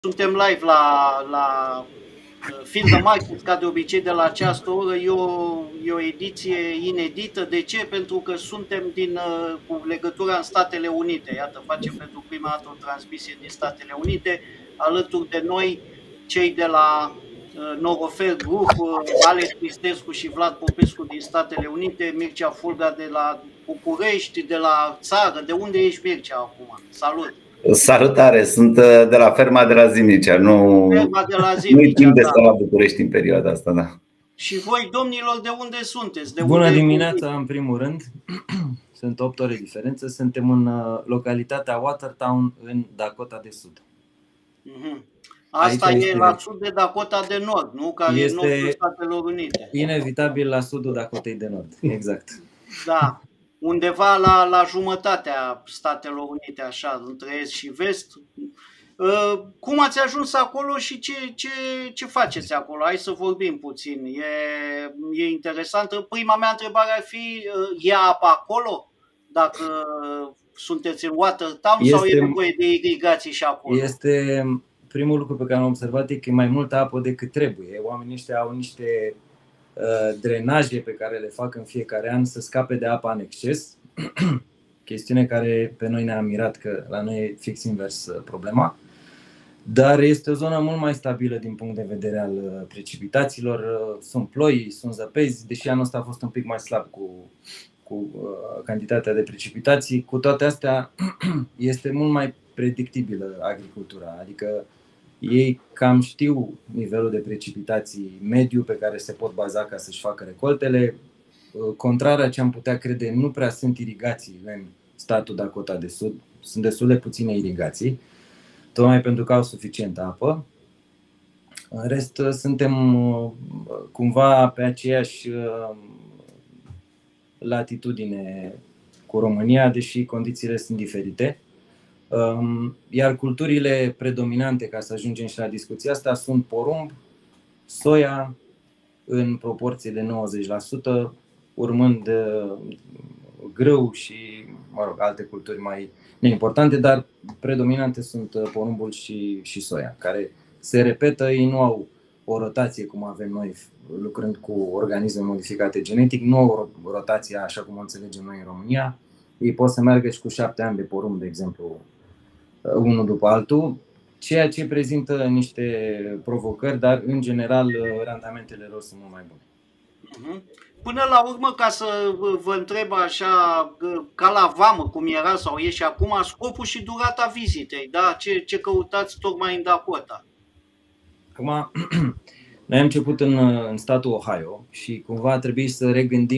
Suntem live la Feel the Market, ca de obicei, de la această oră. E o ediție inedită. De ce? Pentru că suntem cu legătura în Statele Unite. Iată, facem pentru prima dată o transmisie din Statele Unite. Alături de noi, cei de la Norofer Group, Alex Cristescu și Vlad Popescu din Statele Unite, Mircea Fulga de la București, de la țară. De unde ești, Mircea, acum? Salut! Salutare, sunt de la ferma de la Zimnicea. Ferma de la Zimnicea, nu-i timp de stat la București în perioada asta, da. Și voi, domnilor, de unde sunteți? Bună dimineața, în primul rând. Sunt 8 ore diferență. Suntem în localitatea Watertown, în Dakota de Sud. Asta aici e la sud de Dakota de Nord, nu? Care este nordul Statelor Unite. Inevitabil la sudul Dakotei de Nord, exact. Da, undeva la jumătatea Statelor Unite, așa, între est și vest. Cum ați ajuns acolo și ce faceți acolo? Hai să vorbim puțin. E interesant. Prima mea întrebare ar fi, e apă acolo? Dacă sunteți în Watertown sau e nevoie de irigații și acolo? Primul lucru pe care am observat e că e mai multă apă decât trebuie. Oamenii ăștia au niște drenaje pe care le fac în fiecare an să scape de apă în exces. Chestiune care pe noi ne-a mirat, că la noi e fix invers problema. Dar este o zonă mult mai stabilă din punct de vedere al precipitațiilor. Sunt ploi, sunt zăpezi, deși anul ăsta a fost un pic mai slab cu cantitatea de precipitații. Cu toate astea este mult mai predictibilă agricultura, adică ei cam știu nivelul de precipitații mediu pe care se pot baza ca să-și facă recoltele. Contrar a ce am putea crede, nu prea sunt irigații în statul Dakota de Sud, sunt destul de puține irigații, tocmai pentru că au suficientă apă. În rest, suntem cumva pe aceeași latitudine cu România, deși condițiile sunt diferite. Iar culturile predominante, ca să ajungem și la discuția asta, sunt porumb, soia în proporție de 90%, urmând grâu și, alte culturi mai neimportante, dar predominante sunt porumbul și soia, care se repetă. Ei nu au o rotație cum avem noi lucrând cu organisme modificate genetic, nu au o rotație așa cum o înțelegem noi în România. Ei pot să meargă și cu 7 ani de porumb, de exemplu, unul după altul, ceea ce prezintă niște provocări, dar în general randamentele lor sunt mult mai bune. Până la urmă, ca să vă întreb așa, ca la vamă cum era sau e și acum, scopul și durata vizitei, da? Ce căutați tocmai în Dakota? Acum, noi am început în statul Ohio și cumva a trebuit să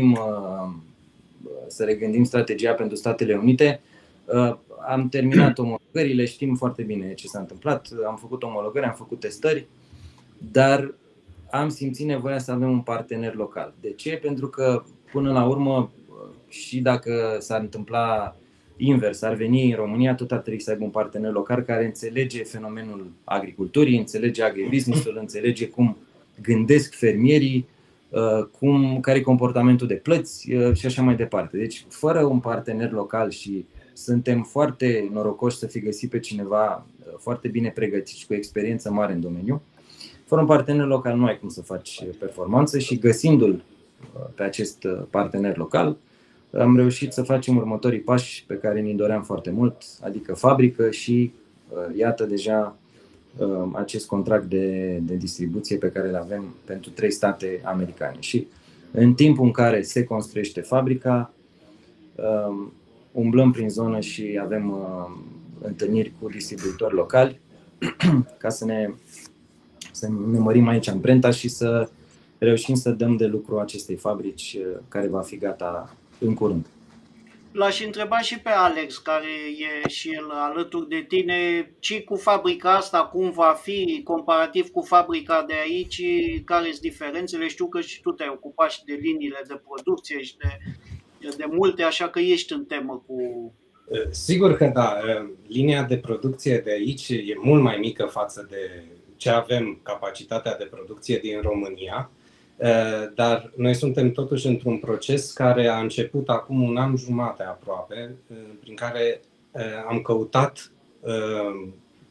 regândim strategia pentru Statele Unite. Am terminat omologările, știm foarte bine ce s-a întâmplat, am făcut omologări, am făcut testări, dar am simțit nevoia să avem un partener local. De ce? Pentru că până la urmă, și dacă s-ar întâmpla invers, ar veni în România, tot ar trebui să aibă un partener local care înțelege fenomenul agriculturii, înțelege agribusiness-ul, înțelege cum gândesc fermierii, care e comportamentul de plăți și așa mai departe. Deci, fără un partener local, și suntem foarte norocoși să fi găsit pe cineva foarte bine pregătit și cu experiență mare în domeniu, fără un partener local nu ai cum să faci performanță, și găsindu-l pe acest partener local am reușit să facem următorii pași pe care ni doream foarte mult, adică fabrică și iată deja acest contract de distribuție pe care îl avem pentru 3 state americane. Și în timpul în care se construiește fabrica, umblăm prin zonă și avem întâlniri cu distribuitori locali ca să ne mărim aici amprenta și să reușim să dăm de lucru acestei fabrici, care va fi gata în curând. L-aș întreba și pe Alex, care e și el alături de tine, ce cu fabrica asta, cum va fi comparativ cu fabrica de aici, care sunt diferențele? Știu că și tu te-ai ocupat și de liniile de producție și de multe, așa că ești în temă cu... Sigur că da, linia de producție de aici e mult mai mică față de ce avem capacitatea de producție din România, dar noi suntem totuși într-un proces care a început acum 1 an jumate aproape, prin care am căutat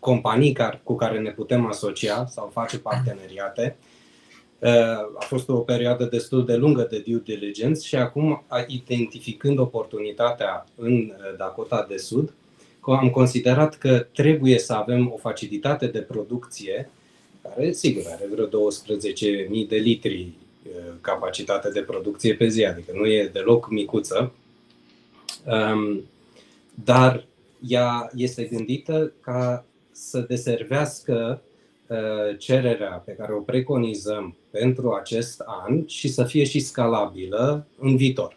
companii cu care ne putem asocia sau face parteneriate. A fost o perioadă destul de lungă de due diligence și acum, identificând oportunitatea în Dakota de Sud, am considerat că trebuie să avem o facilitate de producție care, sigur, are vreo 12.000 de litri capacitate de producție pe zi, adică nu e deloc micuță, dar ea este gândită ca să deservească cererea pe care o preconizăm pentru acest an și să fie și scalabilă în viitor.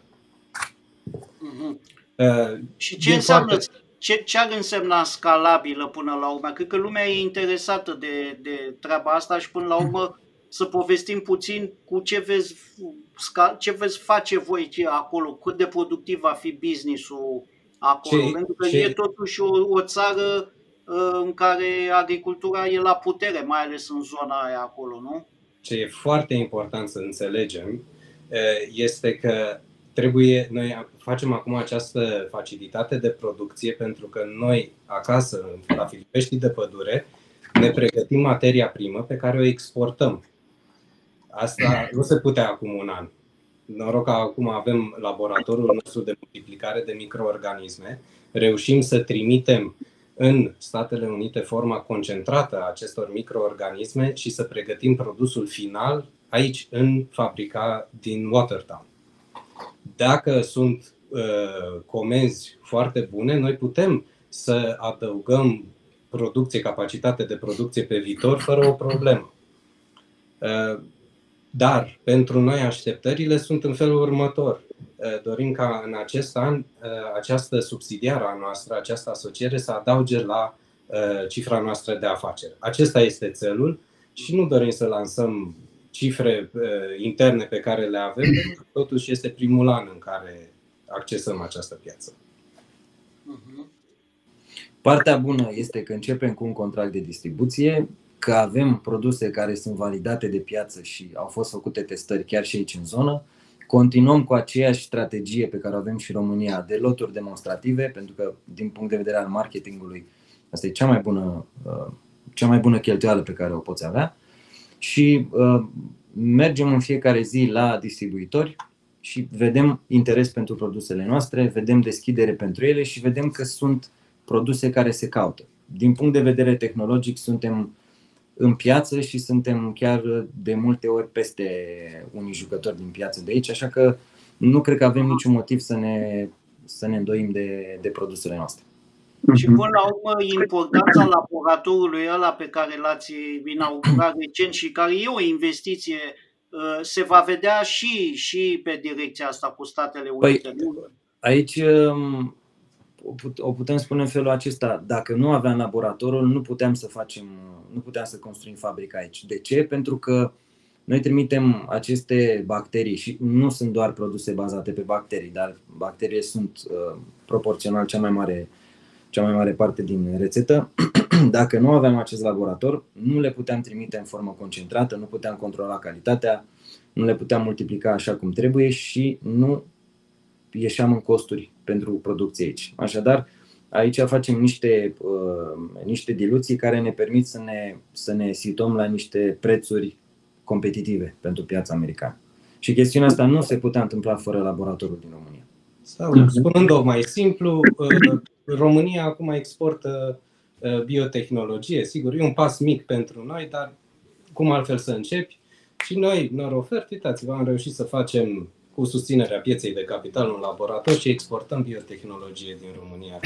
Și ce înseamnă, ce ar însemna scalabilă până la urmă? Cred că lumea e interesată de treaba asta și până la urmă să povestim puțin cu ce veți face voi acolo, cât de productiv va fi business-ul acolo, pentru că e totuși o țară în care agricultura e la putere, mai ales în zona aia acolo, nu? Ce e foarte important să înțelegem este că noi facem acum această facilitate de producție pentru că noi acasă, la Filipești de Pădure, ne pregătim materia primă pe care o exportăm. Asta nu se putea acum un an. Noroc că acum avem laboratorul nostru de multiplicare de microorganisme, reușim să trimitem în Statele Unite forma concentrată a acestor microorganisme și să pregătim produsul final aici, în fabrica din Watertown. Dacă sunt comenzi foarte bune, noi putem să adăugăm capacitate de producție pe viitor fără o problemă. Dar pentru noi așteptările sunt în felul următor. Dorim ca în acest an această subsidiară a noastră, această asociere să adauge la cifra noastră de afaceri. Acesta este țelul și nu dorim să lansăm cifre interne pe care le avem, pentru că totuși este primul an în care accesăm această piață. Partea bună este că începem cu un contract de distribuție, că avem produse care sunt validate de piață și au fost făcute testări chiar și aici în zonă. Continuăm cu aceeași strategie pe care o avem și în România de loturi demonstrative, pentru că din punct de vedere al marketingului asta e cea mai bună cheltuială pe care o poți avea. Și mergem în fiecare zi la distribuitori și vedem interes pentru produsele noastre, vedem deschidere pentru ele și vedem că sunt produse care se caută. Din punct de vedere tehnologic suntem în piață și suntem chiar de multe ori peste unii jucători din piață de aici, așa că nu cred că avem niciun motiv să ne îndoim de produsele noastre. Și până la urmă, importanța laboratorului ăla pe care l-ați inaugurat recent și care e o investiție, se va vedea și pe direcția asta cu Statele Unite. Aici o putem spune în felul acesta: dacă nu aveam laboratorul, nu puteam să construim fabrica aici. De ce? Pentru că noi trimitem aceste bacterii și nu sunt doar produse bazate pe bacterii, dar bacteriile sunt proporțional cea mai mare parte din rețetă. Dacă nu aveam acest laborator, nu le puteam trimite în formă concentrată, nu puteam controla calitatea, nu le puteam multiplica așa cum trebuie și nu ieșeam în costuri pentru producție aici. Așadar, aici facem niște diluții care ne permit să ne situăm la niște prețuri competitive pentru piața americană. Și chestiunea asta nu se putea întâmpla fără laboratorul din România. Sau, spunând-o mai simplu, România acum exportă biotehnologie. Sigur, e un pas mic pentru noi, dar cum altfel să începi? Și noi, Norofert, uitați-vă, am reușit să facem cu susținerea pieței de capital un laborator și exportăm biotehnologie din România.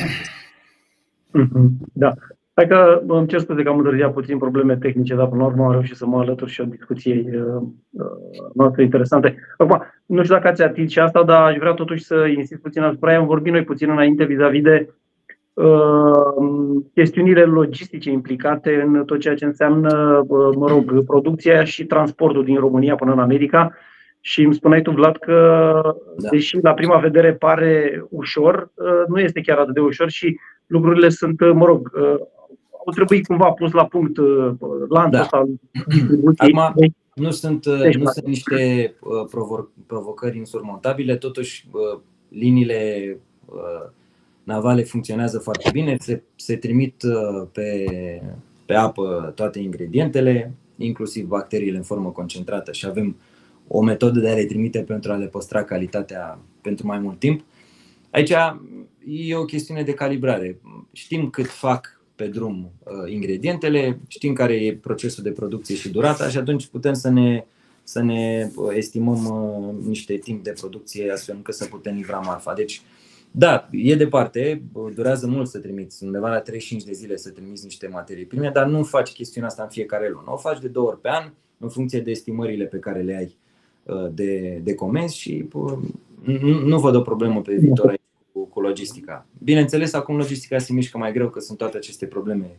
Da. Hai că îmi cer scuze că am întârziat puțin, probleme tehnice, dar până la urmă am reușit să mă alătur și o discuție noastră interesante. Acum, nu știu dacă ați atins și asta, dar aș vrea totuși să insist puțin asupra aia. Am vorbit noi puțin înainte vis-a-vis de chestiunile logistice implicate în tot ceea ce înseamnă, producția și transportul din România până în America. Și îmi spuneai tu, Vlad, că deși la prima vedere pare ușor, nu este chiar atât de ușor și lucrurile sunt, au trebuit cumva pus la punct lanțul ăsta al distribuției. Nu sunt niște provocări insurmontabile, totuși liniile navale funcționează foarte bine, se trimit pe apă toate ingredientele, inclusiv bacteriile în formă concentrată, și avem o metodă de a le trimite pentru a le păstra calitatea pentru mai mult timp. Aici e o chestiune de calibrare. Știm cât fac pe drum ingredientele, știm care e procesul de producție și durata, și atunci putem să ne estimăm niște timp de producție astfel încât să putem livra marfa. Deci, da, e departe, durează mult să trimiți, undeva la 35 de zile să trimiți niște materii prime, dar nu faci chestiunea asta în fiecare lună. O faci de 2 ori pe an, în funcție de estimările pe care le ai de comenzi, și nu văd o problemă pe viitor aici cu logistica. Bineînțeles, acum logistica se mișcă mai greu, că sunt toate aceste probleme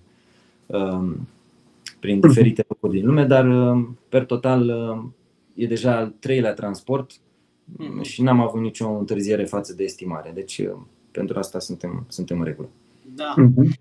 prin diferite locuri din lume, dar per total e deja al 3-lea transport și n-am avut nicio întârziere față de estimare. Deci pentru asta suntem în regulă. Da.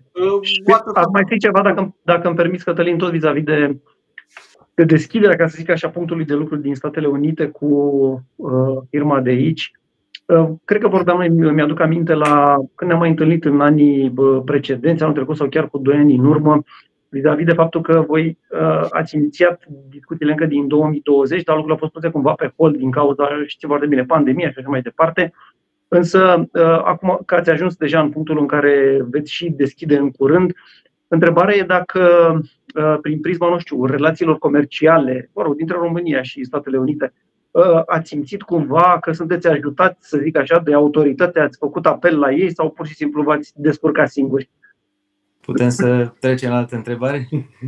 Ar mai fi ceva, dacă îmi permiți, Cătălin, tot vis-a-vis de deschiderea, ca să zic așa, punctului de lucru din Statele Unite cu firma de aici. Cred că vorbeam, îmi aduc aminte când ne-am mai întâlnit în anii precedenți, anul trecut sau chiar cu 2 ani în urmă, vis-a-vis de faptul că voi ați inițiat discuțiile încă din 2020, dar lucrurile au fost puse cumva pe hold din cauza, știți foarte bine, pandemia și așa mai departe. Însă, acum că ați ajuns deja în punctul în care veți și deschide în curând, întrebarea e dacă, prin prisma, nu știu, relațiilor comerciale, dintre România și Statele Unite, ați simțit cumva că sunteți ajutați, să zic așa, de autoritate, ați făcut apel la ei sau pur și simplu v-ați descurcat singuri? Putem să trecem la altă întrebare?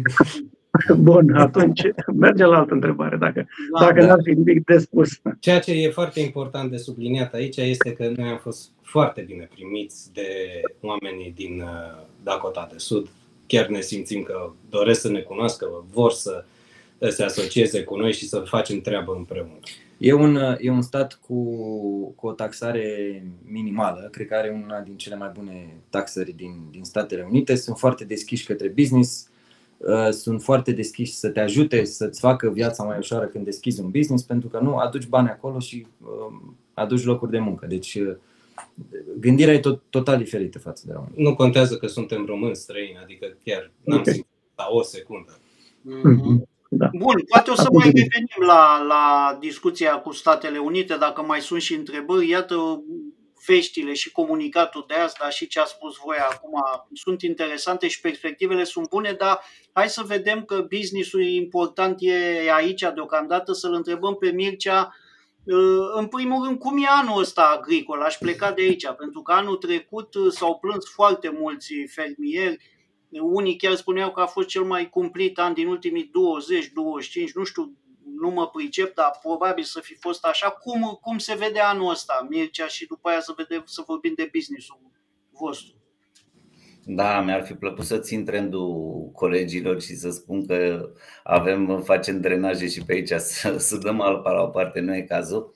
Bun, atunci mergem la altă întrebare, dacă n-ar fi nimic de spus. Ceea ce e foarte important de subliniat aici este că noi am fost foarte bine primiți de oamenii din Dakota de Sud. Chiar ne simțim că doresc să ne cunoască, vor să se asocieze cu noi și să facem treabă împreună. E un stat cu o taxare minimală, cred că are una din cele mai bune taxări din Statele Unite. Sunt foarte deschiși către business, sunt foarte deschiși să te ajute să-ți facă viața mai ușoară când deschizi un business, pentru că nu aduci bani acolo și aduci locuri de muncă. Deci gândirea e total diferită față de români. Nu contează că suntem români străini, adică chiar n-am simțit la o secundă. Da. Bun, poate o să mai revenim la discuția cu Statele Unite, dacă mai sunt și întrebări. Iată, veștile și comunicatul de azi, dar și ce a spus voi acum sunt interesante și perspectivele sunt bune, dar hai să vedem că business-ul important e aici deocamdată. Să-l întrebăm pe Mircea, în primul rând, cum e anul ăsta agricol? Aș pleca de aici, pentru că anul trecut s-au plâns foarte mulți fermieri. Unii chiar spuneau că a fost cel mai cumplit an din ultimii 20-25, nu știu, nu mă pricep, dar probabil să fi fost așa. Cum se vede anul ăsta, Mircea, și după aia să vorbim de business-ul vostru? Da, mi-ar fi plăcut să țin trendul colegilor și să spun că facem drenaje și pe aici, să dăm apa la o parte, nu e cazul.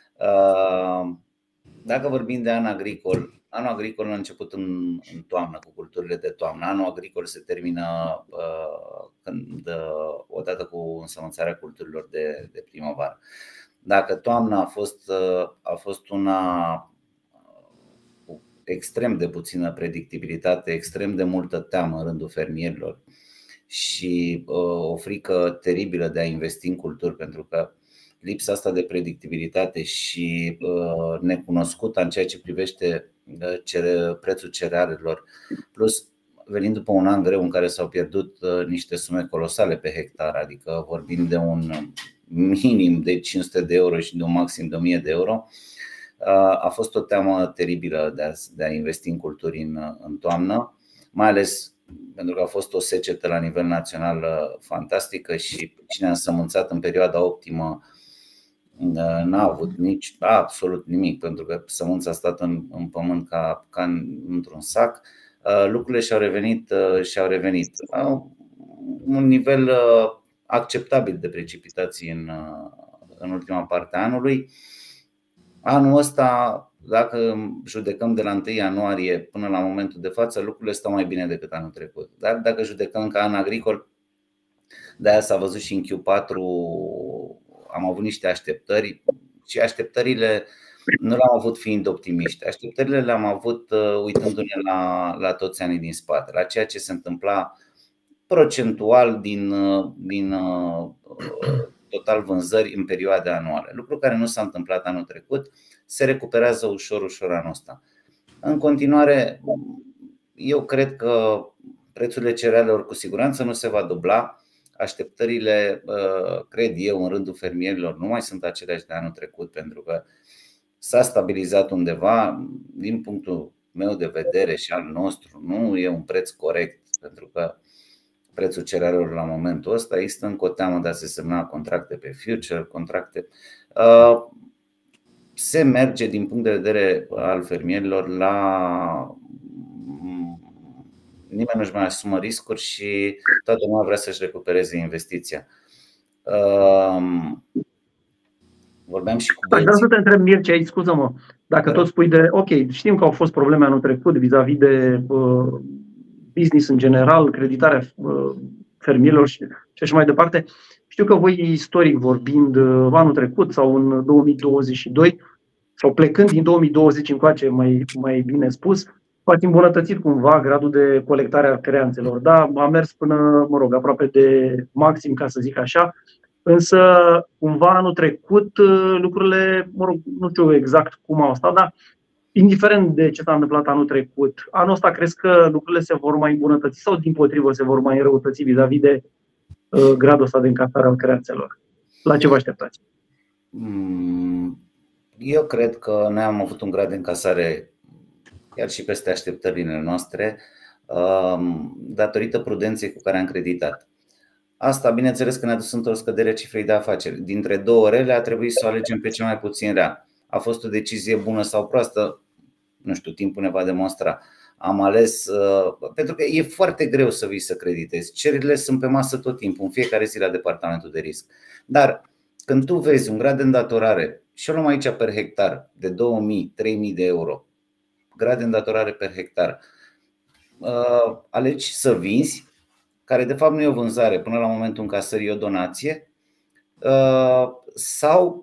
Dacă vorbim de an agricol, anul agricol a început în toamnă, cu culturile de toamnă. Anul agricol se termină odată cu însămânțarea culturilor de primăvară. Dacă toamna a fost una cu extrem de puțină predictibilitate, extrem de multă teamă în rândul fermierilor și o frică teribilă de a investi în culturi, pentru că lipsa asta de predictibilitate și necunoscută în ceea ce privește prețul cerealelor, plus venind după un an greu în care s-au pierdut niște sume colosale pe hectar, adică vorbim de un minim de 500 de euro și de un maxim de 1000 de euro, a fost o teamă teribilă de a investi în culturi în toamnă, mai ales pentru că a fost o secetă la nivel național fantastică și cine a însămânțat în perioada optimă n-a avut absolut nimic, pentru că sămânța a stat în pământ ca într-un sac. Lucrurile și-au revenit. Un nivel acceptabil de precipitații în ultima parte a anului. Anul ăsta, dacă judecăm de la 1 ianuarie până la momentul de față, lucrurile stau mai bine decât anul trecut. Dar dacă judecăm ca an agricol, de-aia s-a văzut și în Q4, am avut niște așteptări și așteptările Nu l-am avut fiind optimiști. Așteptările le-am avut uitându-ne la toți anii din spate, la ceea ce se întâmpla procentual din total vânzări în perioade anuale. Lucru care nu s-a întâmplat anul trecut, se recuperează ușor anul ăsta. În continuare, eu cred că prețurile cerealelor cu siguranță nu se va dubla. Așteptările, cred eu, în rândul fermierilor nu mai sunt aceleași de anul trecut, pentru că s-a stabilizat undeva. Din punctul meu de vedere și al nostru, nu e un preț corect, pentru că prețul cerealelor la momentul ăsta există încă o teamă de a se semna contracte pe future, contracte. Se merge din punct de vedere al fermierilor la nimeni nu-și mai asumă riscuri și toată lumea vrea să-și recupereze investiția. Vorbeam și cu băieții. Vreau să te întreb, Mircea, aici, scuză-mă, dacă tot spui de, ok, știm că au fost probleme anul trecut vis-a-vis de business în general, creditarea fermierilor și așa mai departe. Știu că voi, istoric vorbind, anul trecut sau în 2022, sau plecând din 2020 încoace, mai bine spus, v-ați îmbunătățit cumva gradul de colectare a creanțelor. Da, a mers până, aproape de maxim, ca să zic așa, însă cumva anul trecut lucrurile, nu știu exact cum au stat, dar indiferent de ce s-a întâmplat anul trecut, anul ăsta crezi că lucrurile se vor mai îmbunătăți sau dimpotrivă se vor mai înrăutăți vis-a-vis de gradul ăsta de încasare al creanțelor? La ce vă așteptați? Eu cred că noi am avut un grad de încasare chiar și peste așteptările noastre, datorită prudenței cu care am creditat. Asta, bineînțeles, că ne-a dus într-o scădere a cifrei de afaceri. Dintre două rele a trebuit să o alegem pe cea mai puțin rea. A fost o decizie bună sau proastă? Nu știu, timpul ne va demonstra. Am ales, pentru că e foarte greu să vii să creditezi. Cererile sunt pe masă tot timpul, în fiecare zi la departamentul de risc. Dar când tu vezi un grad de îndatorare, și o luăm aici per hectar, de 2000-3000 de euro, grad de îndatorare per hectar, alegi să vinzi, care de fapt nu e o vânzare, până la momentul încasării e o donație, sau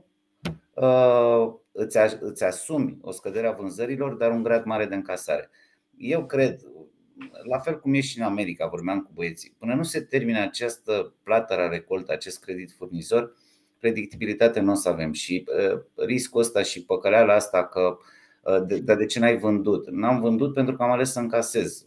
îți asumi o scădere a vânzărilor, dar un grad mare de încasare. Eu cred, la fel cum e și în America, vorbeam cu băieții, până nu se termine această plată la recoltă, acest credit furnizor, predictibilitate nu o să avem. Și riscul ăsta și păcăleala asta că de ce n-ai vândut? N-am vândut pentru că am ales să încasez.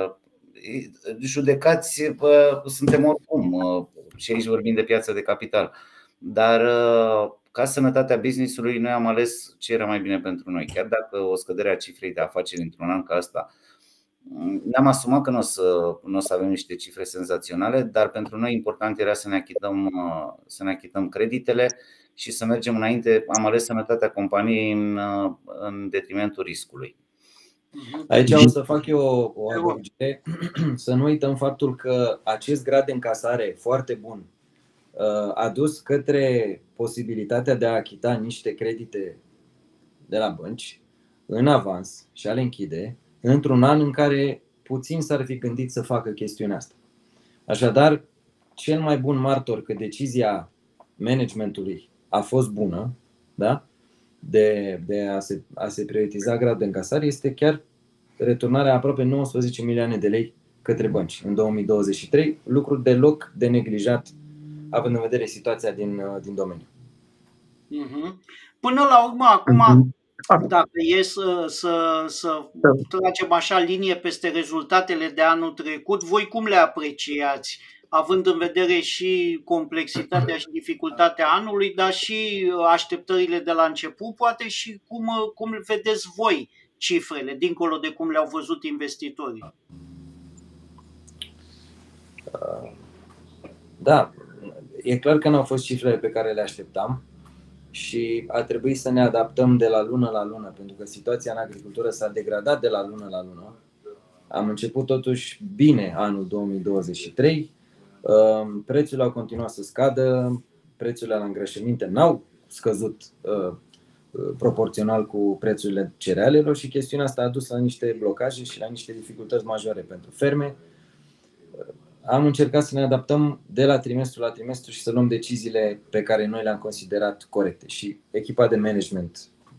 Judecați suntem oricum, și aici vorbim de piața de capital. Dar ca sănătatea business-ului, noi am ales ce era mai bine pentru noi. Chiar dacă o scădere a cifrei de afaceri într-un an ca ăsta, ne-am asumat că nu o să avem niște cifre senzaționale, dar pentru noi important era să ne achităm creditele și să mergem înainte. Am ales sănătatea companiei în detrimentul riscului. Aici o să fac eu o adăugire. Să nu uităm faptul că acest grad de încasare foarte bun a dus către posibilitatea de a achita niște credite de la bănci în avans și a le închide într-un an în care puțin s-ar fi gândit să facă chestiunea asta. Așadar, cel mai bun martor că decizia managementului a fost bună, da? de a se prioritiza gradul de încasare este chiar returnarea aproape 19 milioane de lei către bănci în 2023, lucru deloc de neglijat având în vedere situația din domeniu. Până la urmă, acum, dacă e să tragem așa linie peste rezultatele de anul trecut, voi cum le apreciați? Având în vedere și complexitatea și dificultatea anului, dar și așteptările de la început, poate, și cum vedeți voi cifrele, dincolo de cum le-au văzut investitorii? Da, e clar că nu au fost cifrele pe care le așteptam și a trebuit să ne adaptăm de la lună la lună, pentru că situația în agricultură s-a degradat de la lună la lună. Am început totuși bine anul 2023, prețurile au continuat să scadă, prețurile la îngrășăminte n-au scăzut proporțional cu prețurile cerealelor și chestiunea asta a dus la niște blocaje și la niște dificultăți majore pentru ferme. Am încercat să ne adaptăm de la trimestru la trimestru și să luăm deciziile pe care noi le-am considerat corecte. Și echipa de management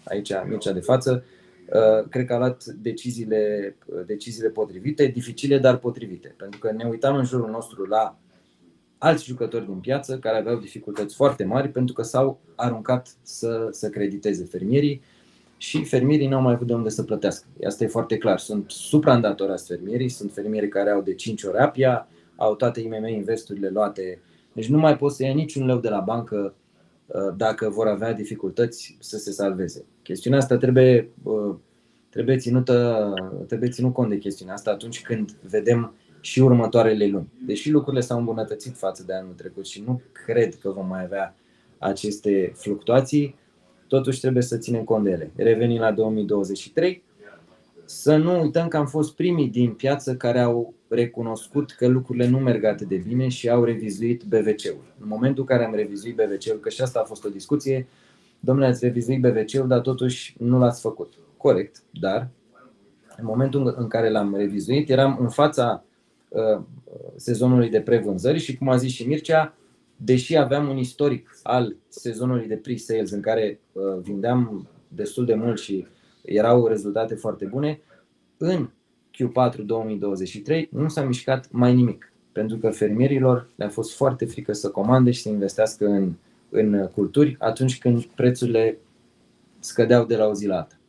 aici Mircea de față, cred că a luat deciziile potrivite, dificile, dar potrivite. Pentru că ne uitam în jurul nostru la alți jucători din piață care aveau dificultăți foarte mari pentru că s-au aruncat să crediteze fermierii și fermierii n-au mai avut de unde să plătească. Asta e foarte clar. Sunt supraîndatorați fermierii, sunt fermieri care au de 5 ori APIA, au toate IMM Investurile luate. Deci nu mai pot să ia niciun leu de la bancă dacă vor avea dificultăți să se salveze. Chestiunea asta trebuie ținut cont de chestiunea asta atunci când vedem și următoarele luni. Deși lucrurile s-au îmbunătățit față de anul trecut și nu cred că vom mai avea aceste fluctuații, totuși trebuie să ținem cont de ele. Revenind la 2023, să nu uităm că am fost primii din piață care au recunoscut că lucrurile nu merg atât de bine și au revizuit BVC-ul. În momentul în care am revizuit BVC-ul, că și asta a fost o discuție, domnule, ați revizuit BVC-ul, dar totuși nu l-ați făcut. Corect, dar în momentul în care l-am revizuit, eram în fața sezonului de prevânzări și, cum a zis și Mircea, deși aveam un istoric al sezonului de pre-sales în care vindeam destul de mult și erau rezultate foarte bune, în Q4 2023 nu s-a mișcat mai nimic, pentru că fermierilor le-a fost foarte frică să comande și să investească în culturi atunci când prețurile scădeau de la o zi la alta.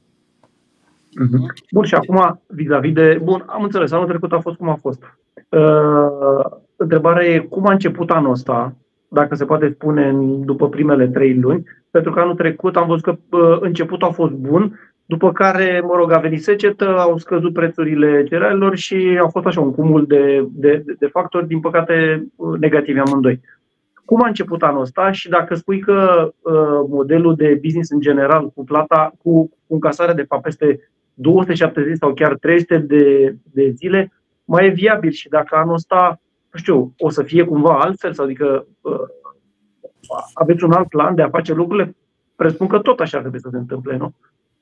Bun, și acum vis-a-vis de... Bun, am înțeles, anul trecut a fost cum a fost. Întrebarea e cum a început anul ăsta, dacă se poate spune după primele 3 luni, pentru că anul trecut am văzut că începutul a fost bun, după care, a venit secetă, au scăzut prețurile cerealelor și a fost așa un cumul de factori, din păcate, negativi amândoi. Cum a început anul ăsta și dacă spui că modelul de business în general cu plata, cu încasarea de fapt peste 270 sau chiar 300 de zile mai e viabil și dacă anul ăsta, nu știu, o să fie cumva altfel sau adică aveți un alt plan de a face lucrurile, presupun că tot așa trebuie să se întâmple, nu?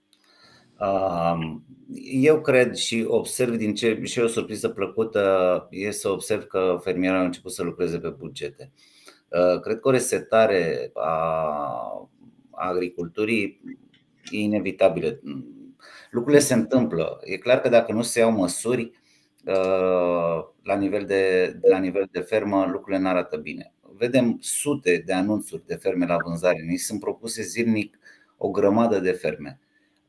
Eu cred și observ și o surpriză plăcută e să observ că fermierii au început să lucreze pe bugete. Cred că o resetare a agriculturii e inevitabilă. Lucrurile se întâmplă. E clar că dacă nu se iau măsuri la nivel de fermă, lucrurile nu arată bine. Vedem sute de anunțuri de ferme la vânzare. Ni sunt propuse zilnic o grămadă de ferme.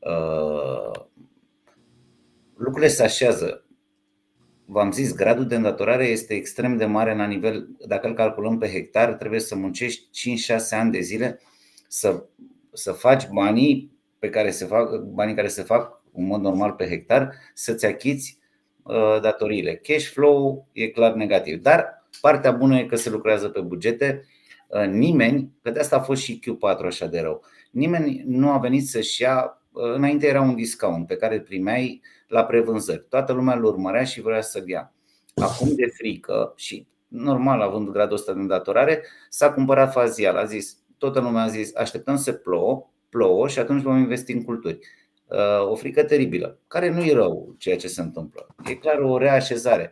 Lucrurile se așează. V-am zis, gradul de îndatorare este extrem de mare la nivel, dacă îl calculăm pe hectar, trebuie să muncești 5-6 ani de zile să faci banii care se fac în mod normal pe hectar, să-ți achiți datoriile. Cash flow e clar negativ, dar partea bună e că se lucrează pe bugete. Nimeni, că de asta a fost și Q4 așa de rău, nimeni nu a venit să-și ia. Înainte era un discount pe care îl primeai la prevânzări. Toată lumea îl urmărea și vrea să-l ia. Acum, de frică și normal, având gradul ăsta de îndatorare, s-a cumpărat fazial. Toată lumea a zis, așteptăm să plouă și atunci vom investi în culturi. O frică teribilă, care nu e rău ceea ce se întâmplă. E clar o reașezare.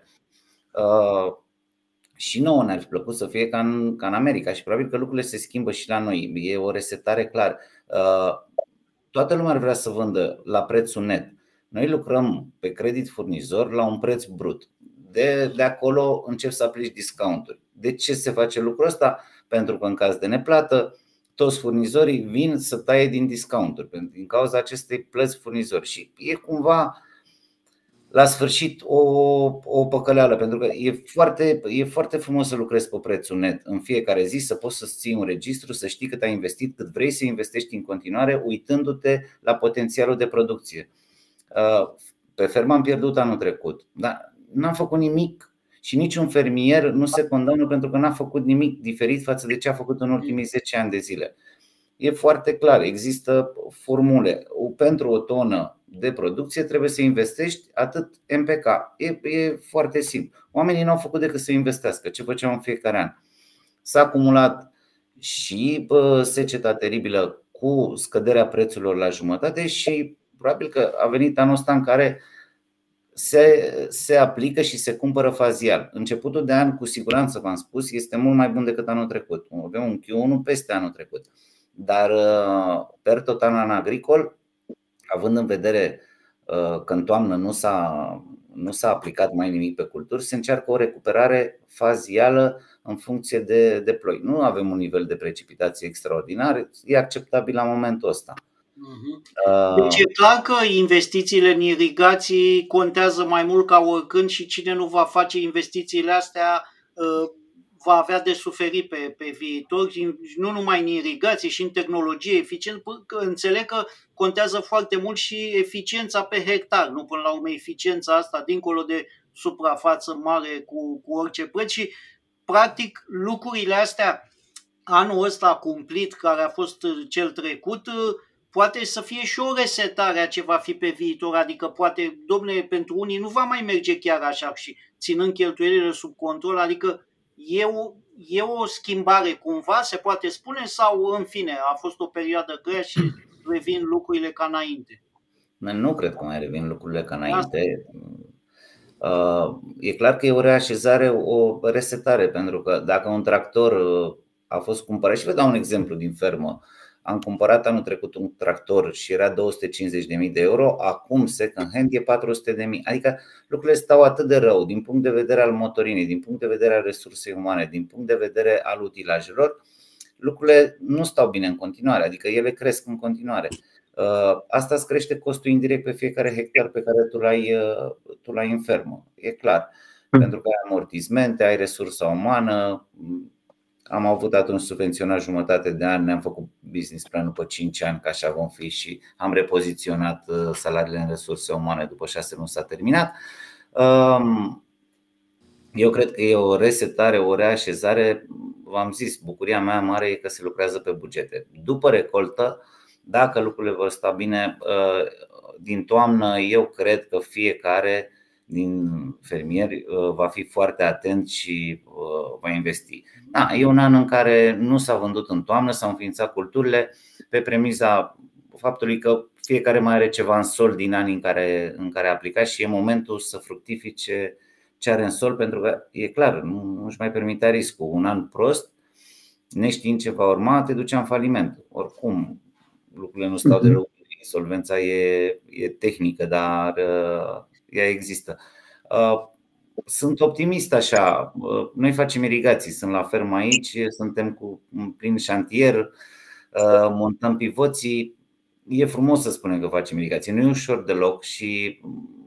Și nouă ne-ar fi plăcut să fie ca în America și probabil că lucrurile se schimbă și la noi. E o resetare clar. Toată lumea ar vrea să vândă la prețul net. Noi lucrăm pe credit furnizor la un preț brut. De acolo încep să aplici discounturi. De ce se face lucrul ăsta? Pentru că în caz de neplată, toți furnizorii vin să taie din discounturi din cauza acestei plăți furnizori. Și e cumva la sfârșit o păcăleală, pentru că e foarte frumos să lucrezi pe prețul net în fiecare zi, să poți să-ți ții un registru, să știi cât ai investit, cât vrei să investești în continuare, uitându-te la potențialul de producție. Pe fermă am pierdut anul trecut, dar n-am făcut nimic și niciun fermier nu se condamnă pentru că n-a făcut nimic diferit față de ce a făcut în ultimii 10 ani de zile. E foarte clar, există formule. Pentru o tonă de producție trebuie să investești atât MPK. E foarte simplu. Oamenii n-au făcut decât să investească. Ce făceau în fiecare an? S-a acumulat și seceta teribilă cu scăderea prețurilor la jumătate și probabil că a venit anul ăsta în care se aplică și se cumpără fazial. Începutul de an, cu siguranță v-am spus, este mult mai bun decât anul trecut. Avem un Q1 peste anul trecut. Dar per total în agricol având în vedere că în toamnă nu s-a aplicat mai nimic pe culturi, se încearcă o recuperare fazială în funcție de ploi. Nu avem un nivel de precipitații extraordinar, e acceptabil la momentul ăsta. Deci e clar că investițiile în irigații contează mai mult ca oricând și cine nu va face investițiile astea va avea de suferit pe viitor, nu numai în irigații, și în tehnologie eficient. Înțeleg că contează foarte mult și eficiența pe hectar, nu până la urmă eficiența asta dincolo de suprafață mare cu orice preț și practic lucrurile astea anul ăsta cumplit, care a fost cel trecut, poate să fie și o resetare a ce va fi pe viitor, adică poate, domne, pentru unii nu va mai merge chiar așa și ținând cheltuielile sub control, adică e o schimbare cumva, se poate spune, sau în fine, a fost o perioadă grea și revin lucrurile ca înainte? Nu cred că mai revin lucrurile ca înainte. E clar că e o reașezare, o resetare, pentru că dacă un tractor a fost cumpărat, și vă dau un exemplu din fermă, am cumpărat anul trecut un tractor și era 250.000 de euro, acum second hand e 400.000. Adică lucrurile stau atât de rău din punct de vedere al motorinei, din punct de vedere al resursei umane, din punct de vedere al utilajelor. Lucrurile nu stau bine în continuare, adică ele cresc în continuare. Asta îți crește costul indirect pe fiecare hectar pe care tu l-ai în fermă, e clar. Pentru că ai amortismente, ai resursa umană. Am avut atunci subvenționat jumătate de an, ne-am făcut business plan după 5 ani, că așa vom fi, și am repoziționat salariile în resurse umane după 6 luni s-a terminat. Eu cred că e o resetare, o reașezare. V-am zis, bucuria mea mare e că se lucrează pe bugete. După recoltă, dacă lucrurile vor sta bine, din toamnă eu cred că fiecare din fermieri va fi foarte atent și va investi. E un an în care nu s-a vândut în toamnă, s-au înființat culturile pe premiza faptului că fiecare mai are ceva în sol din anii în care a aplicat și e momentul să fructifice ce are în sol, pentru că e clar, nu își mai permitea riscul. Un an prost, neștiind ce va urma, te ducea în faliment. Oricum, lucrurile nu stau de rău, insolvența e tehnică, dar ea există. Sunt optimist așa. Noi facem irigații, sunt la fermă aici, suntem cu plin șantier, montăm pivoții. E frumos să spunem că facem irigații, nu e ușor deloc și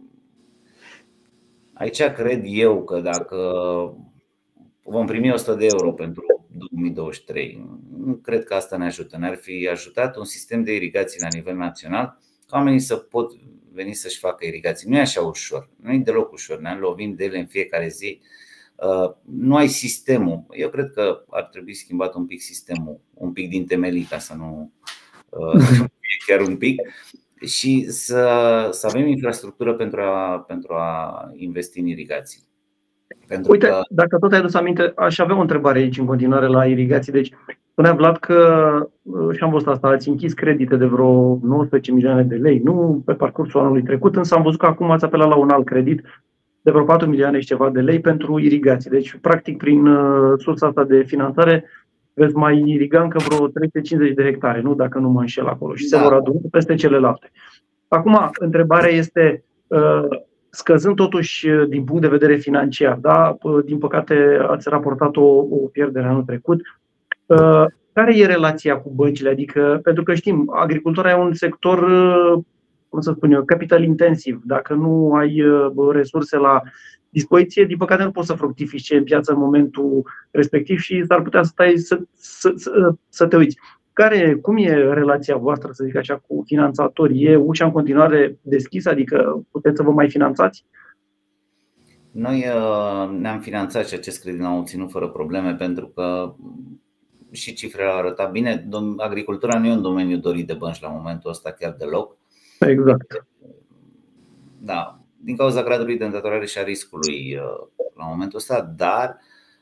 aici cred eu că dacă vom primi 100 de euro pentru 2023, nu cred că asta ne ajută. Ne-ar fi ajutat un sistem de irigații la nivel național, ca oamenii să pot veni să-și facă irigații. Nu e așa ușor, nu e deloc ușor, ne lovim de ele în fiecare zi. Nu ai sistemul. Eu cred că ar trebui schimbat un pic sistemul, un pic din temelii, ca să nu fie chiar un pic, și să avem infrastructură pentru a investi în irigații. Uite, dacă tot ai adus aminte, aș avea o întrebare aici în continuare la irigații. Deci, spunea Vlad că, și am văzut asta, ați închis credite de vreo 19 milioane de lei, nu pe parcursul anului trecut, însă am văzut că acum ați apelat la un alt credit de vreo 4 milioane și ceva de lei pentru irigații. Deci, practic, prin sursa asta de finanțare, veți mai iriga încă vreo 350 de hectare, nu? Dacă nu mă înșel acolo, și se vor aduna peste celelalte. Acum, întrebarea este, scăzând totuși din punct de vedere financiar, da? Din păcate ați raportat o pierdere anul trecut. Care e relația cu băncile? Adică, pentru că știm, agricultura e un sector, cum să spun eu, capital intensiv. Dacă nu ai resurse la dispoziție, din păcate nu poți să fructifici în piață în momentul respectiv și s-ar putea să stai să te uiți. Cum e relația voastră, să zic așa, cu finanțatorii? E ușa în continuare deschisă? Adică puteți să vă mai finanțați? Noi ne-am finanțat și acest credit l-am obținut fără probleme, pentru că și cifrele au arătat bine. Agricultura nu e un domeniu dorit de bănci la momentul ăsta chiar deloc. Exact. Da, din cauza gradului de îndatorare și a riscului la momentul ăsta, dar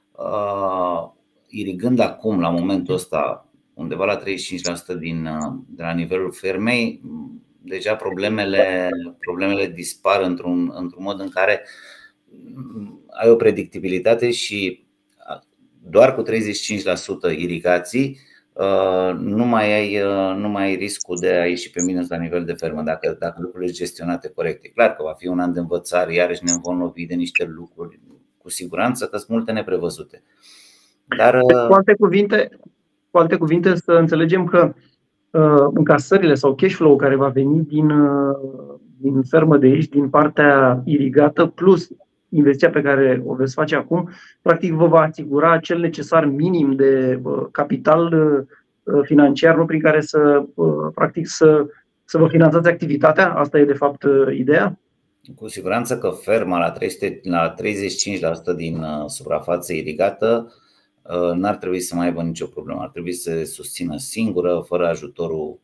irigând acum la momentul ăsta undeva la 35% de la nivelul fermei, deja problemele dispar într-un mod în care ai o predictibilitate și doar cu 35% irigații nu mai ai riscul de a ieși pe minus la nivel de fermă dacă lucrurile sunt gestionate corect. E clar că va fi un an de învățare, iarăși ne vom lovi de niște lucruri, cu siguranță că sunt multe neprevăzute. Dar cu alte cuvinte să înțelegem că încasările sau cash flow care va veni din fermă de aici, din partea irigată, plus investiția pe care o veți face acum, practic vă va asigura acel necesar minim de capital financiar, nu prin care să vă finanțați activitatea? Asta e de fapt ideea? Cu siguranță că ferma la 35% din suprafață irigată n-ar trebui să mai aibă nicio problemă. Ar trebui să se susțină singură, fără ajutorul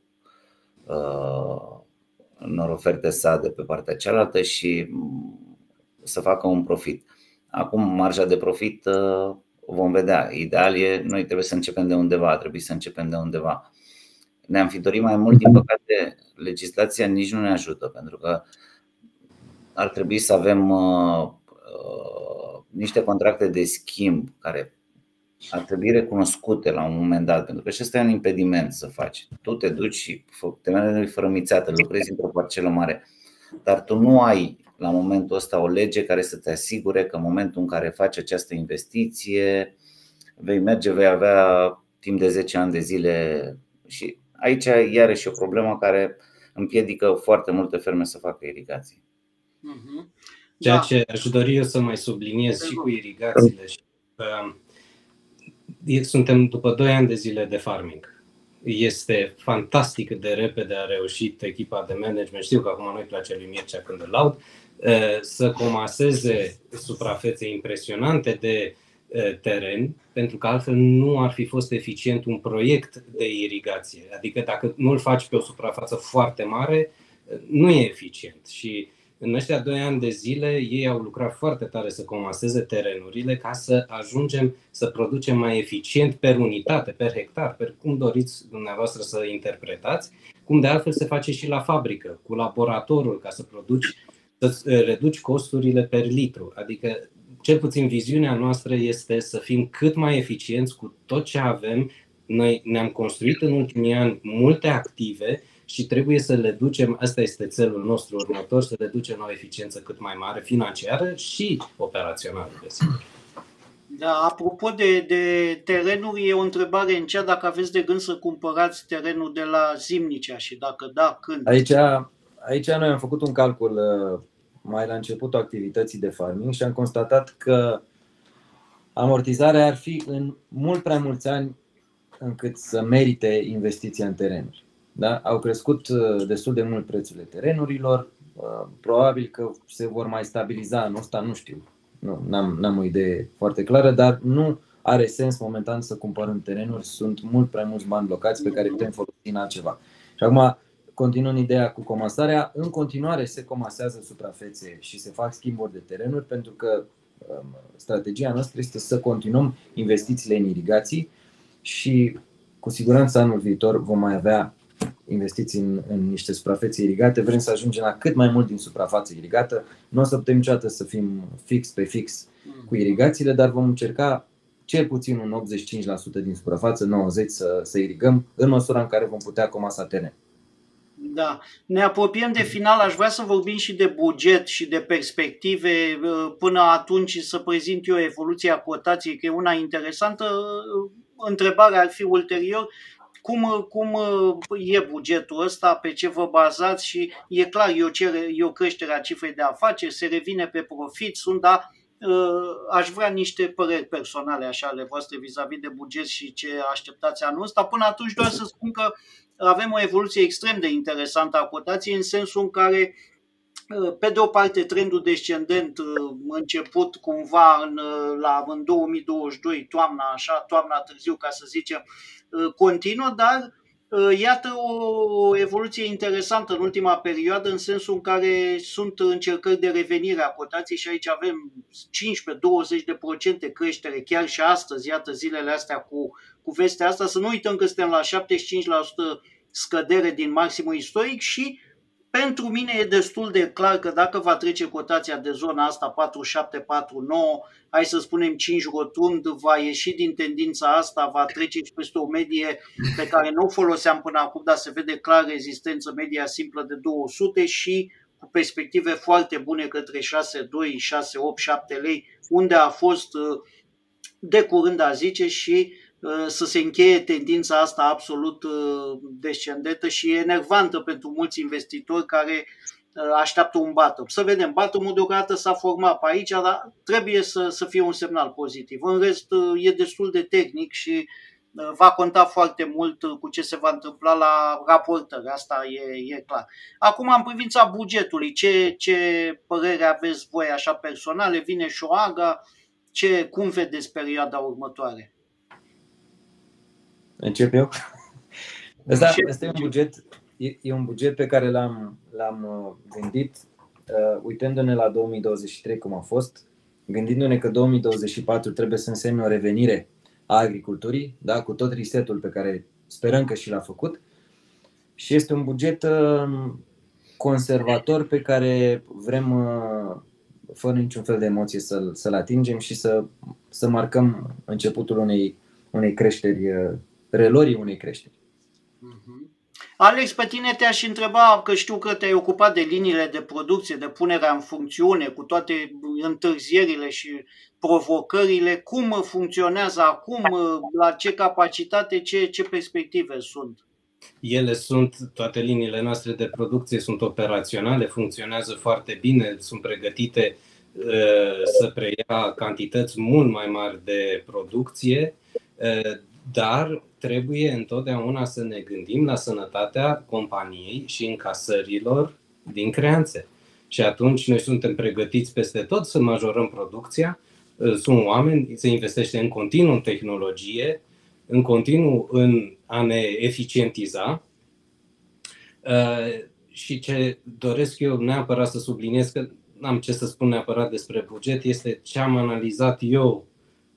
unor oferte sa de pe partea cealaltă și să facă un profit. Acum marja de profit vom vedea. Ideal e, noi trebuie să începem de undeva, Ne-am fi dorit mai mult, din păcate legislația nici nu ne ajută, pentru că ar trebui să avem niște contracte de schimb care ar trebui recunoscute la un moment dat, pentru că și ăsta e un impediment să faci. Tu te duci și te mergi fărămițată, lucrezi într-o parcelă mare, dar tu nu ai la momentul ăsta o lege care să te asigure că în momentul în care faci această investiție vei avea timp de 10 ani de zile. Și aici iarăși o problemă care împiedică foarte multe ferme să facă irigații. Ceea ce aș dori eu să mai subliniez și cu irigațiile, suntem după 2 ani de zile de farming. Este fantastic de repede a reușit echipa de management, știu că acum nu-i place lui Mircea când îl laud, să comaseze suprafețe impresionante de teren, pentru că altfel nu ar fi fost eficient un proiect de irigație. Adică dacă nu îl faci pe o suprafață foarte mare, nu e eficient. Și în ăștia 2 ani de zile ei au lucrat foarte tare să comaseze terenurile ca să ajungem să producem mai eficient per unitate, per hectar, per cum doriți dumneavoastră să interpretați, cum de altfel se face și la fabrică, cu laboratorul, ca să reduci costurile per litru. Adică, cel puțin viziunea noastră este să fim cât mai eficienți cu tot ce avem. Noi ne-am construit în ultimii ani multe active și trebuie să le ducem, asta este țelul nostru următor, să le ducem la o eficiență cât mai mare, financiară și operațională, desigur. Da, apropo de terenuri, e o întrebare în cea dacă aveți de gând să cumpărați terenul de la Zimnicea și dacă da, când? Aici noi am făcut un calcul mai la începutul activității de farming și am constatat că amortizarea ar fi în mult prea mulți ani încât să merite investiția în terenuri. Da? Au crescut destul de mult prețurile terenurilor, probabil că se vor mai stabiliza anul ăsta, nu știu, n-am o idee foarte clară, dar nu are sens momentan să cumpărăm terenuri, sunt mult prea mulți bani blocați pe care putem folosi în altceva. Și acum, continuând ideea cu comasarea, în continuare se comasează suprafețe și se fac schimburi de terenuri, pentru că strategia noastră este să continuăm investițiile în irigații și cu siguranță anul viitor vom mai avea investiții în niște suprafețe irigate. Vrem să ajungem la cât mai mult din suprafață irigată. Nu o să putem niciodată să fim fix pe fix cu irigațiile, dar vom încerca cel puțin un 85% din suprafață, 90% să irigăm, în măsura în care vom putea comasa teren. Da. Ne apropiem de final, aș vrea să vorbim și de buget și de perspective. Până atunci să prezint eu evoluția cotației, că e una interesantă. Întrebarea ar fi ulterior, cum e bugetul ăsta, pe ce vă bazați și e clar, e o creștere a cifrei de afaceri, se revine pe profit, dar aș vrea niște păreri personale așa ale voastre vis-a-vis de buget și ce așteptați anul ăsta. Până atunci doar să spun că avem o evoluție extrem de interesantă a cotației, în sensul în care, pe de o parte, trendul descendent început cumva în 2022, toamna târziu, ca să zicem, continuă, dar iată o evoluție interesantă în ultima perioadă, în sensul în care sunt încercări de revenire a cotației și aici avem 15-20% creștere, chiar și astăzi, iată zilele astea cu vestea asta. Să nu uităm că suntem la 75% scădere din maximul istoric și pentru mine e destul de clar că dacă va trece cotația de zona asta 47-49, hai să spunem 5 rotund, va ieși din tendința asta, va trece și peste o medie pe care nu o foloseam până acum, dar se vede clar rezistență media simplă de 200 și cu perspective foarte bune către 6,2, 6,8, 7 lei, unde a fost de curând, a zice, și să se încheie tendința asta absolut descendentă și enervantă pentru mulți investitori care așteaptă un bottom. Să vedem, bottom-ul deocamdată s-a format pe aici, dar trebuie să fie un semnal pozitiv. În rest, e destul de tehnic și va conta foarte mult cu ce se va întâmpla la raportări, asta e clar. Acum, în privința bugetului, ce părere aveți voi așa personale? Vine Șoaga, cum vedeți perioada următoare? Încep eu? Asta e un buget, e un buget pe care l-am gândit uitându-ne la 2023 cum a fost, gândindu-ne că 2024 trebuie să însemne o revenire a agriculturii, da, cu tot resetul pe care sperăm că și l-a făcut. Și este un buget conservator pe care vrem, fără niciun fel de emoție, să-l atingem și să marcăm începutul unei creșteri, relorii unei creșteri. Alex, pe tine te-aș întreba, că știu că te-ai ocupat de liniile de producție, de punerea în funcțiune, cu toate întârzierile și provocările. Cum funcționează acum? La ce capacitate, ce perspective sunt? Toate liniile noastre de producție sunt operaționale, funcționează foarte bine, sunt pregătite să preia cantități mult mai mari de producție, dar trebuie întotdeauna să ne gândim la sănătatea companiei și încasărilor din creanțe. Și atunci noi suntem pregătiți peste tot să majorăm producția, sunt oameni, se investește în continuu în tehnologie, în continuu în a ne eficientiza. Și ce doresc eu neapărat să subliniez, că n-am ce să spun neapărat despre buget, este ce am analizat eu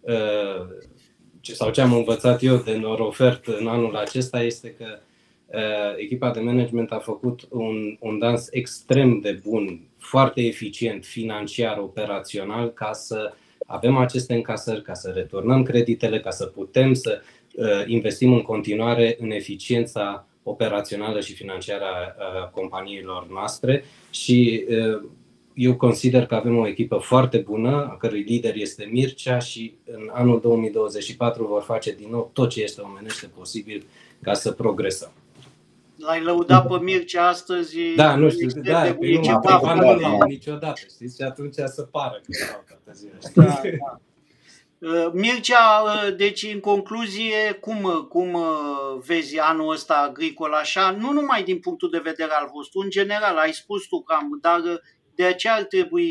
sau ce am învățat eu de Norofert în anul acesta, este că echipa de management a făcut un dans extrem de bun, foarte eficient, financiar, operațional, ca să avem aceste încasări, ca să returnăm creditele, ca să putem să investim în continuare în eficiența operațională și financiară a companiilor noastre. Și eu consider că avem o echipă foarte bună, a cărui lider este Mircea, și în anul 2024 vor face din nou tot ce este omenește posibil ca să progresăm. L-ai lăudat pe Mircea astăzi? Da, nu știu, nu l-am niciodată, știți? Și atunci să pară că l-au toată ziua. Da. Mircea, deci în concluzie, cum vezi anul ăsta agricol așa, nu numai din punctul de vedere al vostru, în general, ai spus tu cam, dar de ce ar trebui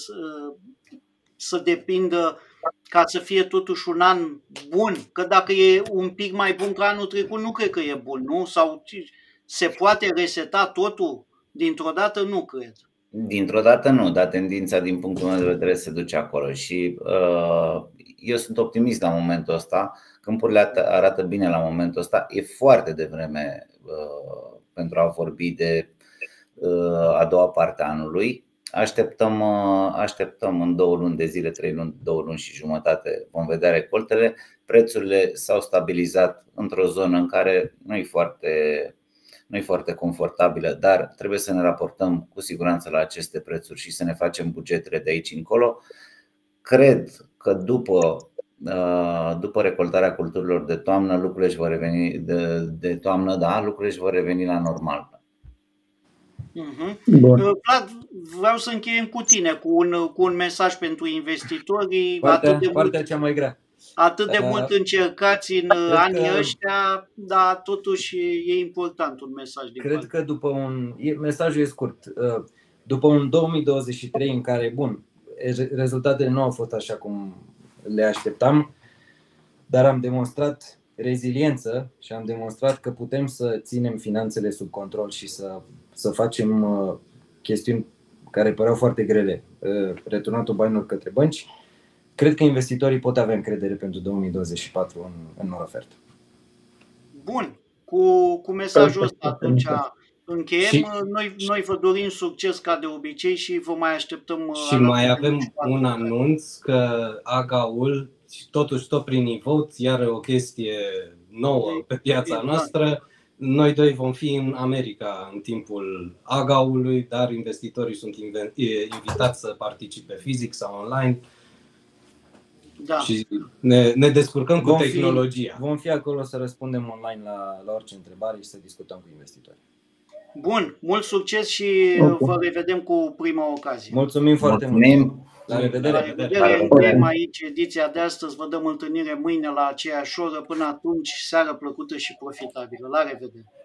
să depindă ca să fie totuși un an bun? Că dacă e un pic mai bun ca anul trecut, nu cred că e bun, nu? Sau se poate reseta totul dintr-o dată? Nu cred. Dintr-o dată nu, dar tendința din punctul meu de vedere se duce acolo și eu sunt optimist la momentul ăsta. Câmpurile arată bine la momentul ăsta. E foarte devreme pentru a vorbi de a doua parte a anului. Așteptăm în 2 luni de zile, 3 luni, 2 luni și jumătate vom vedea recoltele. Prețurile s-au stabilizat într-o zonă în care nu e foarte confortabilă, dar trebuie să ne raportăm cu siguranță la aceste prețuri și să ne facem bugetele de aici încolo. Cred că după recoltarea culturilor de toamnă, lucrurile își vor reveni de toamnă, da, lucrurile își vor reveni la normal. Vlad, vreau să încheiem cu tine cu un mesaj pentru investitorii. Partea cea mai grea. Atât de mult încercați în anii ăștia, dar totuși e important un mesaj. Cred că mesajul e scurt. După un 2023 în care, bun, rezultatele nu au fost așa cum le așteptam, dar am demonstrat reziliență și am demonstrat că putem să ținem finanțele sub control și să facem chestiuni care păreau foarte grele, returnatul banilor către bănci. Cred că investitorii pot avea încredere pentru 2024 în Norofert. Bun, cu mesajul ăsta atunci încheiem. Noi vă dorim succes ca de obicei și vă mai așteptăm. Și mai avem un anunț că AGA-ul, totuși tot prin e-vote, iar o chestie nouă pe piața noastră. Noi doi vom fi în America în timpul AGA-ului, dar investitorii sunt invitați să participe fizic sau online. Da. Și ne descurcăm cu tehnologia. Vom fi acolo să răspundem online la orice întrebare și să discutăm cu investitorii. Bun, mult succes și vă revedem cu prima ocazie. Mulțumim foarte mult. La revedere. La revedere. Încheiem aici ediția de astăzi. Vă dăm întâlnire mâine la aceeași oră. Până atunci, seară plăcută și profitabilă. La revedere.